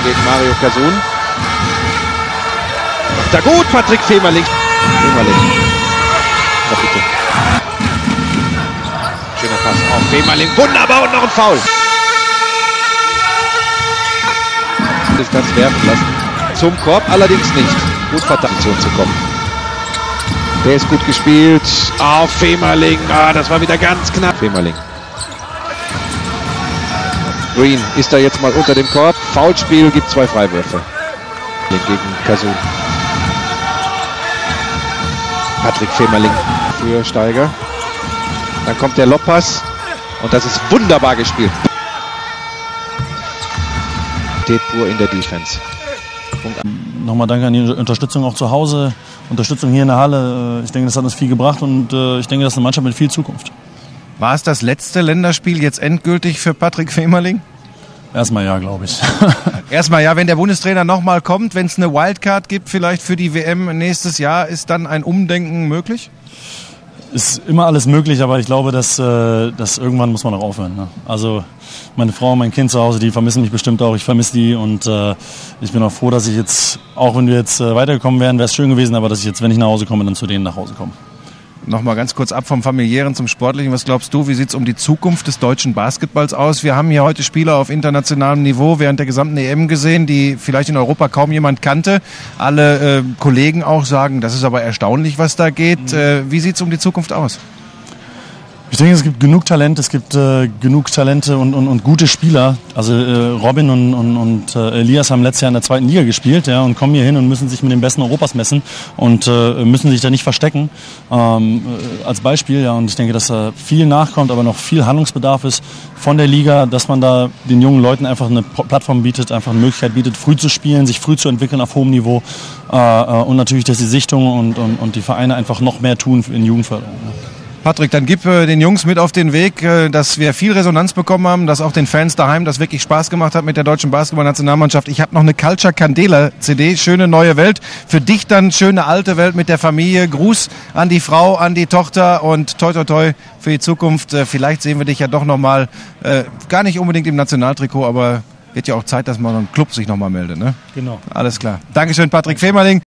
gegen Mario Kasun. Macht er gut, Patrick Femerling. Na bitte. Schöner Pass auf Femerling. Wunderbar und noch ein Foul. Distanz werfen lassen. Zum Korb allerdings nicht. Gut verdammt zu kommen. Der ist gut gespielt. Auf Femerling. Das war wieder ganz knapp. Femerling. Green ist da jetzt mal unter dem Korb. Foulspiel, gibt 2 Freiwürfe. Gegen Kasun. Patrick Femerling für Steiger. Dann kommt der Lobpass. Und das ist wunderbar gespielt. Pur in der Defense. Nochmal danke an die Unterstützung auch zu Hause, Unterstützung hier in der Halle. Ich denke, das hat uns viel gebracht und ich denke, das ist eine Mannschaft mit viel Zukunft. War es das letzte Länderspiel jetzt endgültig für Patrick Femerling? Erstmal ja, glaube ich. Erstmal ja, wenn der Bundestrainer nochmal kommt, wenn es eine Wildcard gibt, vielleicht für die WM nächstes Jahr, ist dann ein Umdenken möglich? Ist immer alles möglich, aber ich glaube, dass irgendwann muss man auch aufhören. Ne? Also meine Frau und mein Kind zu Hause, die vermissen mich bestimmt auch. Ich vermisse die und ich bin auch froh, dass ich jetzt, auch wenn wir jetzt weitergekommen wären, wäre es schön gewesen, aber dass ich jetzt, wenn ich nach Hause komme, dann zu denen nach Hause komme. Nochmal ganz kurz ab vom Familiären zum Sportlichen. Was glaubst du, wie sieht es um die Zukunft des deutschen Basketballs aus? Wir haben hier heute Spieler auf internationalem Niveau während der gesamten EM gesehen, die vielleicht in Europa kaum jemand kannte. Alle Kollegen auch sagen, das ist aber erstaunlich, was da geht. Wie sieht es um die Zukunft aus? Ich denke, es gibt genug Talent, und gute Spieler. Also Robin und Elias haben letztes Jahr in der 2. Liga gespielt, ja, und kommen hier hin und müssen sich mit den Besten Europas messen und müssen sich da nicht verstecken. Als Beispiel, ja, und ich denke, dass da viel nachkommt, aber noch viel Handlungsbedarf ist von der Liga, dass man da den jungen Leuten einfach eine Plattform bietet, einfach eine Möglichkeit bietet, früh zu spielen, sich früh zu entwickeln auf hohem Niveau und natürlich, dass die Sichtungen und die Vereine einfach noch mehr tun in Jugendförderung. Ja. Patrick, dann gib den Jungs mit auf den Weg, dass wir viel Resonanz bekommen haben, dass auch den Fans daheim das wirklich Spaß gemacht hat mit der deutschen Basketball-Nationalmannschaft. Ich habe noch eine Culture Candela CD, schöne neue Welt. Für dich dann schöne alte Welt mit der Familie. Gruß an die Frau, an die Tochter und toi toi toi für die Zukunft. Vielleicht sehen wir dich ja doch nochmal, gar nicht unbedingt im Nationaltrikot, aber wird ja auch Zeit, dass mal so ein Club sich nochmal meldet. Ne? Genau. Alles klar. Dankeschön, Patrick Femerling.